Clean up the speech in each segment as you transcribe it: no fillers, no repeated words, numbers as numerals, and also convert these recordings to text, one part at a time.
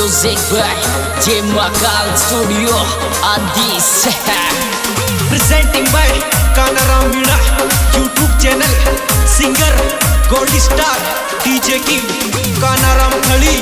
Music by J Makal Studio Adis. Presenting by Kanaram Veena YouTube channel. Singer Gold Star DJ King Kanaram Thali.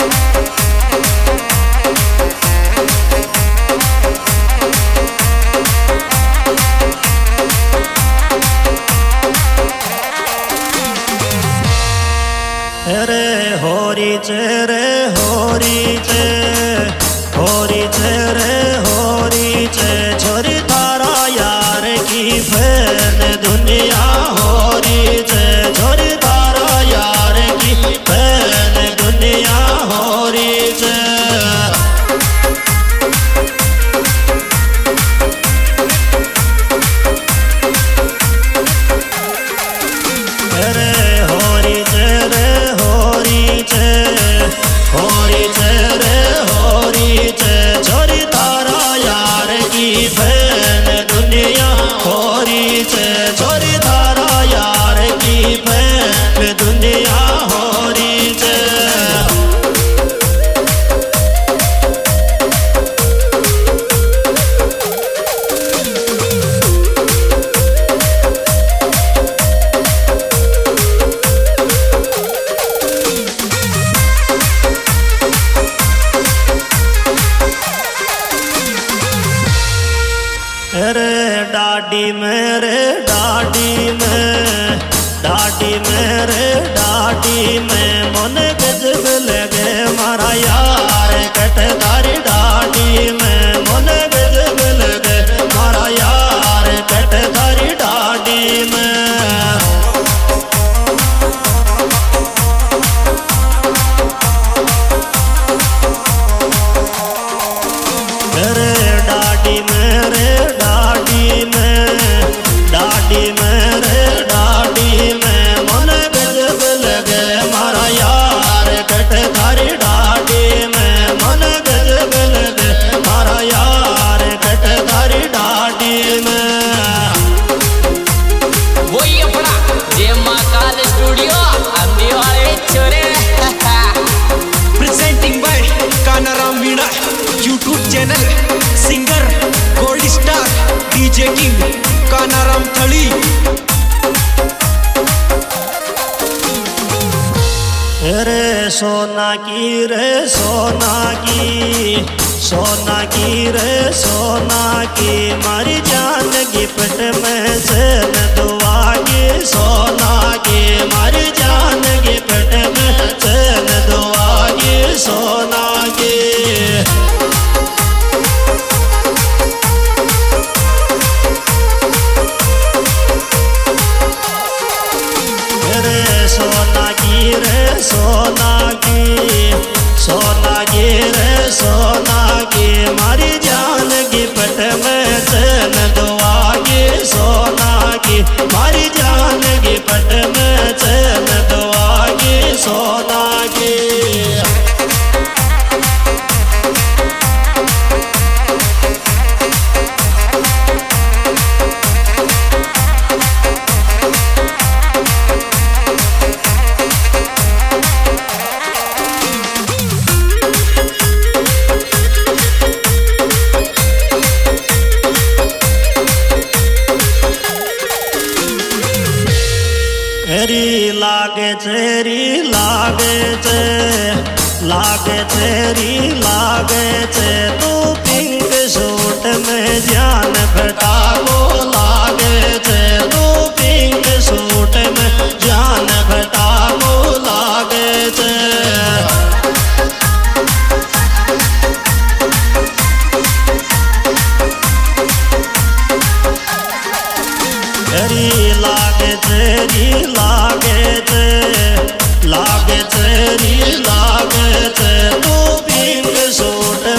रे होरी चे रे होरी चे होरी चे रे होरी चे छोरी थारा यार की फैन दुनिया होरी चे छोरी थारा यार की फैन दुनिया होरी चे डाडी मेरे डाडी में मन गजब लगे मारा यार कटदारी डाडी में मन गजब लगे मारा यार कटदारी डाडी में YouTube channel singer Gold Star DJ King Kanaram Thali. रे सोना की रे सोना की सोना की रे सोना की मारी जान गिफ्ट में से दुआ की सोना की मारी जान गिफ्ट में से दुआ की सोना की सोना की रे सोना की रे सोना की मारी जान गिफ्ट में चैन दुआ की सोना की मारी जान गिफ्ट में चैन दुआ की सोना की लागे चे तू पिंक सूट में जान फटा को लागे चे तू पिंक सूट में जान फटा को लागे चे लागे तू pink suit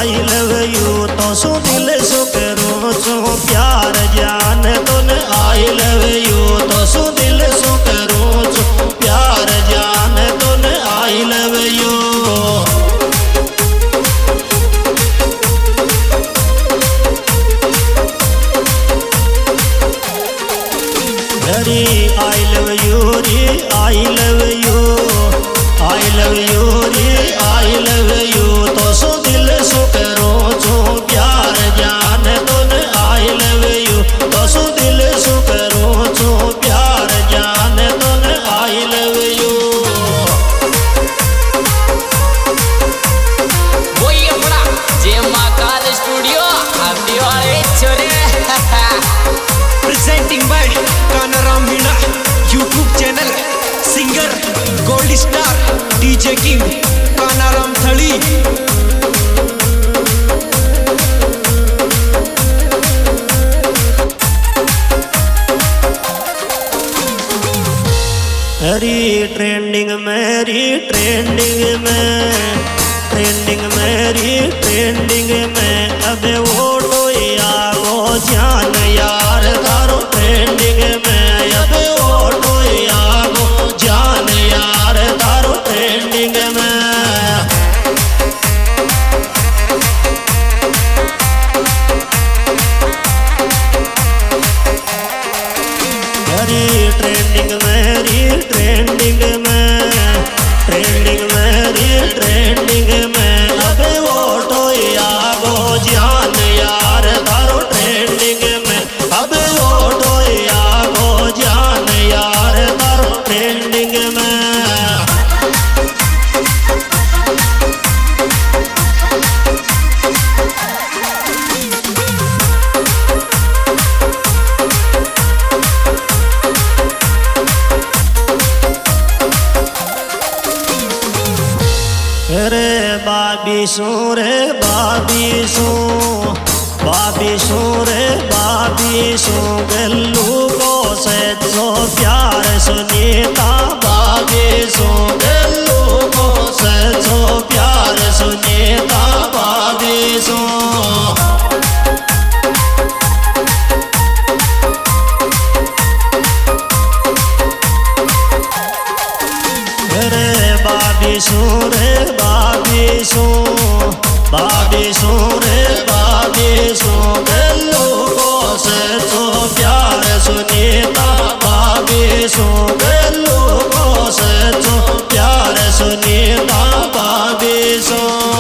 I love you तो सु दिल सु करूं छो प्यार जान तुन आई लव यू तो सु दिल सु करूं छो प्यार जान तुन आई लव यू रे आई लव यू रे I love you I love you रे आई लव यू तो सो दिल सो करो छो प्यार जान तुन आई लव यू तो सो दिल सो करो छो प्यार जान तुन आई लव यू वही अपना जे महाकाल स्टूडियो अभी वाले छोरे presenting by Kanaram Meena YouTube channel singer gold star DJ king Kanaram Thali हरी ट्रेंडिंग मेरी ट्रेंडिंग में ट्रेंडिंग मेरी ट्रेंडिंग में अब वो टोया वो जान यार तारो ट्रेंडिंग में अब वो टोया वो जान यार तारो ट्रेंडिंग में ट्रेंडिंग मेरी ट्रेंडिंग में ट्रेंडिंग मेरी ट्रेंडिंग में अब वो टोया वो जान यार तारो ट्रेंडिंग में अब वो टोया वो जान यार तारो ट्रेंडिंग में रे बाबीसो रे बाबीसो बाबीसो रे बाबीसो गल्लू को सो प्यार सुनीता बाबीसो गल्लू को सो प्यार सुनीता बाबीसो बाबीसो रे बाबीसो बाबीसो रे बाबीसो गल्लू को सो प्यार सुनीता बाबीसो गल्लू को सो प्यार सुनीता बाबीसो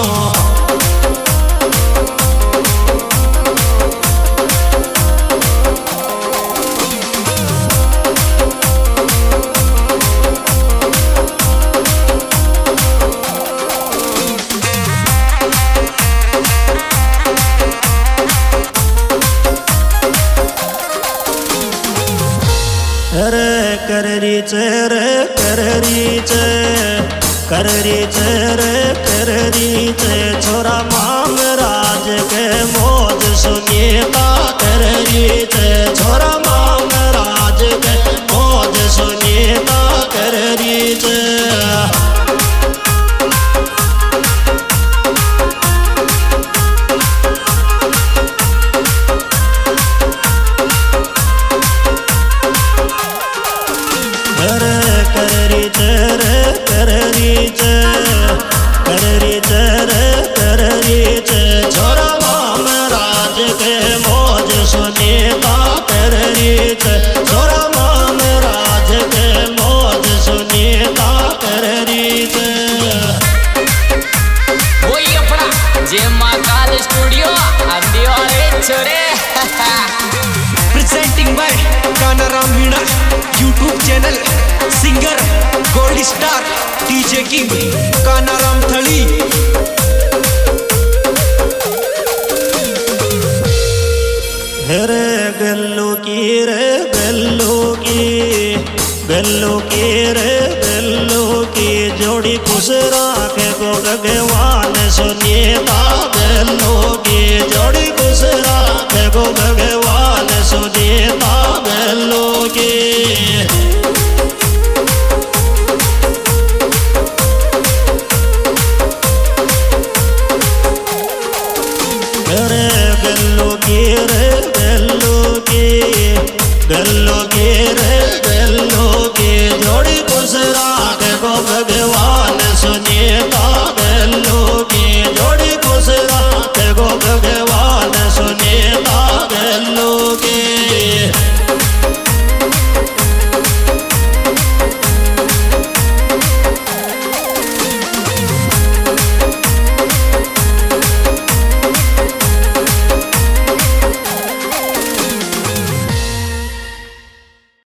कररीच रे कररीच कररीच रे कररीच छोरा माम राज के मौज सुनीता कररीच छोरा माम राज के मौज सुनीता कररीच कररीच रे कररीच कररीच रे कररीच छोरा माम राज के मौज सुनीता कररीच छोरा माम राज के मौज सुनीता कररीच वही अपना जे महाकाल स्टूडियो अभी वाले छोरे presenting by Kanaram Meena YouTube channel singer gold star DJ king Kanaram Thali रे गल्लू की रे गल्लू की गल्लू की रे गल्लू की जोड़ी खुश राखे को भगवान सुनीता गल्लू की जोड़ी खुश राखे को